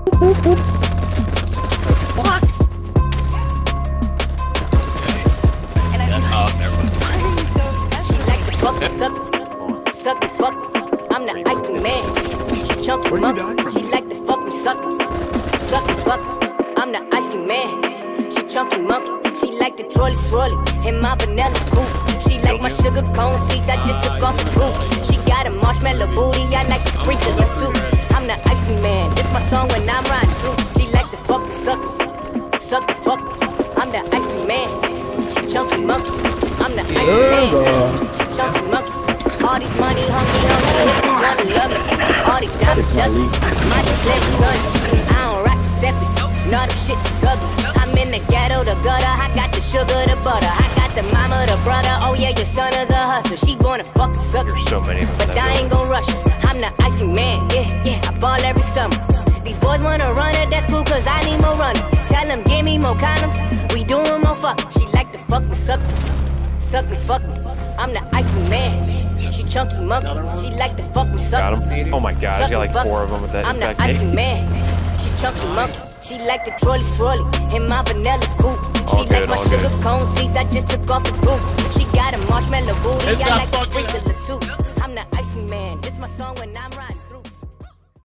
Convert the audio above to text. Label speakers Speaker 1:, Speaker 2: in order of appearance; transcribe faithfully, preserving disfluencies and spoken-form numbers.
Speaker 1: Fuck! Oh, never mind.
Speaker 2: She like the fuck me, suck me, suck me, fuck me. I'm the ice cream man. She chunky monkey. She like the fuck me, suck me, suck me, fuck me. I'm the ice cream man. She chunky monkey. She like the trolley swirly in my vanilla coupe. She like my sugar cone seeds. I just took off the roof. She got a marshmallow booty. I like to sprinkle her too. I'm the ice cream man. This my song when I'm riding through. She like the fuck me, suck me, suck me, fuck me. I'm the ice cream man. She chunky monkey. I'm the ice cream man. She chunky monkey. All these money hungry, hungry hippos wanna love me. All these diamonds dusty, my display sun. I don't rock the seppies, no them shit is ugly. I'm in the ghetto, the gutter, I got the sugar, the butter. I got the mama, the brother, oh yeah, your son is a hustler. She wanna fuck the sucker,
Speaker 1: There's so many of them.
Speaker 2: but I ain't gon' rush her. I'm the ice cream man, yeah, yeah, I ball every summer. These boys wanna run it, that's cool cause I need more runners. Tell them give me more condoms, we doing more fucking. She like to fuck me, suck me, suck me, fuck me. I'm the ice cream man. She chunky monkey. She like to fuck me, suck
Speaker 1: Got
Speaker 2: me.
Speaker 1: him? Oh my god, I got like
Speaker 2: Suck me,
Speaker 1: four
Speaker 2: fuck
Speaker 1: of them with that.
Speaker 2: I'm the
Speaker 1: that
Speaker 2: ice
Speaker 1: cake.
Speaker 2: cream man. She chunky monkey. She like the trolley swirly in my vanilla coupe.
Speaker 1: All
Speaker 2: She
Speaker 1: good,
Speaker 2: like my
Speaker 1: all
Speaker 2: sugar
Speaker 1: good.
Speaker 2: cone seeds. I just took off the roof. She got a marshmallow booty.
Speaker 3: It's
Speaker 2: I
Speaker 3: not
Speaker 2: like to
Speaker 3: fucking-
Speaker 2: sprinkle her too. I'm the ice cream man. This my song when I'm riding.